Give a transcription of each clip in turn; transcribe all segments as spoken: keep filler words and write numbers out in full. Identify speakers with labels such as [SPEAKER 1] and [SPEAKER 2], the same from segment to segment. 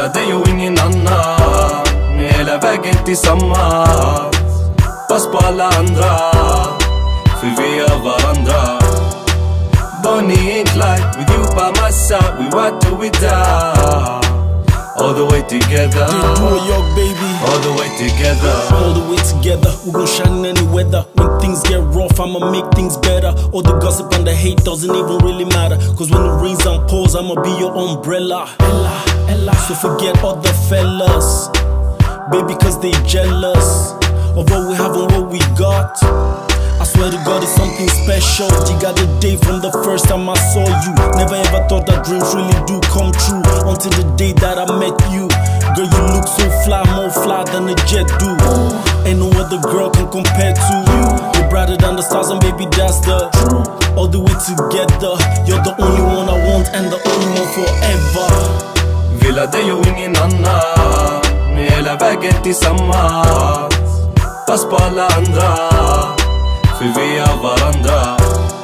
[SPEAKER 1] Vill dig och ingen annan, hela vägen tillsammans. Pass på alla andra, för vi är varandra. Bonnie and Clyde, with you by my side, we ride till we die. All the way together,
[SPEAKER 2] yeah, du och jag baby.
[SPEAKER 1] All the way together,
[SPEAKER 2] all the way together. We gon' shine any weather. When things get rough, I'ma make things better. All the gossip and the hate doesn't even really matter. Cause when it rains and pours, I'ma be your umbrella. Ella, Ella. So forget all the fellas, baby, cause they jealous of what we have and what we got. I swear to God, it's something special. You got a day from the first time I saw you. Never ever thought that dreams really do come true, until the day that I met you. Girl, you look so fly, more fly than a jet do. Ain't no other girl can compare to you. You're brighter than the stars, and baby, that's the truth. All the way together, you're the only one I want, and the only one forever.
[SPEAKER 1] Vill dig och ingen annan, hela vägen tillsammans. Pass på alla andra, för vi är varandra.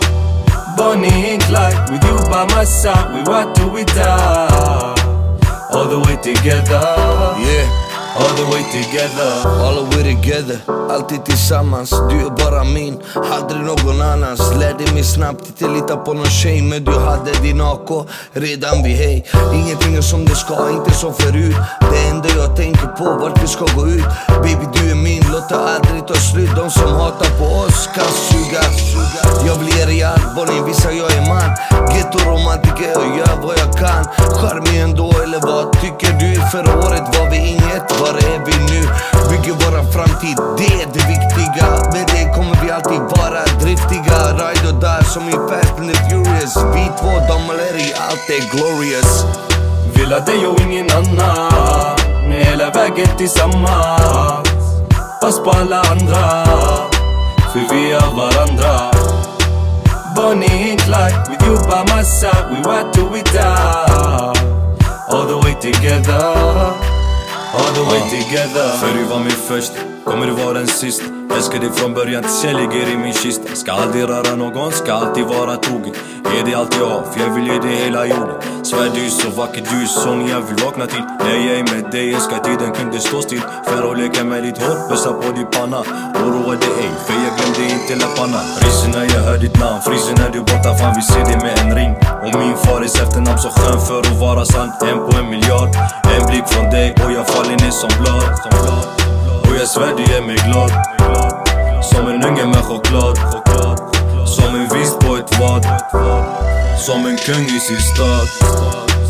[SPEAKER 1] Bonnie and Clyde, with you by my side, we ride till we die. All the way together,
[SPEAKER 3] yeah.
[SPEAKER 1] All the way together,
[SPEAKER 3] all the way together. Alltid tillsammans, du är bara min, aldrig någon annans. Lärde mig snabbt inte lita på någon tjej, men du hade din A K redan vid hej. Ingenting är som det ska, inte som förut. Det enda jag tänker på, vart vi ska gå ut. Baby, du är min, låt det aldrig ta slut. De som hatar på oss kan suga. Jag blir real, Bonnie visar jag är man. Ghetto-romantiker och gör vad jag kan. Charmig ändå, eller vad tycker du? Förra året var vi inget, var är vi nu? Bygger våran framtid, det är det viktiga. Med det kommer vi alltid vara driftiga. Ride och die som i Fast and the Furious. Vi två, de är i allt är glorious.
[SPEAKER 1] Vill dig och ingen annan, hela vägen tillsammans. Pass på alla andra, för vi är varandra. Bonnie and Clyde, with you by my side, we ride till we die. All the way together, all the way together. För du var min först, kommer du vara den sist. Älskar dig från början tills jag ligger i min kist. Ska aldrig röra någon, ska alltid vara trogen. Ge dig allt jag har, för jag vill ge dig hela jorden. Svär du är så vacker, du är sån jag vill vakna till. När jag är med dig, älskar tiden kunde stå still. För att leka med ditt hår, bössa på din panna. Oroa dig ej, för jag glömde inte läpparna. Ryser när jag hör ditt namn, fryser när du borta. Fan vi ser dig med en ring. Och min faris efternamn så skön för att vara sann. En på en miljard, en blick från dig och jag faller ner som blad. Och jag svär du gör mig glad, som en unge med choklad. Som en vist på ett vad, som en kung i sin stad.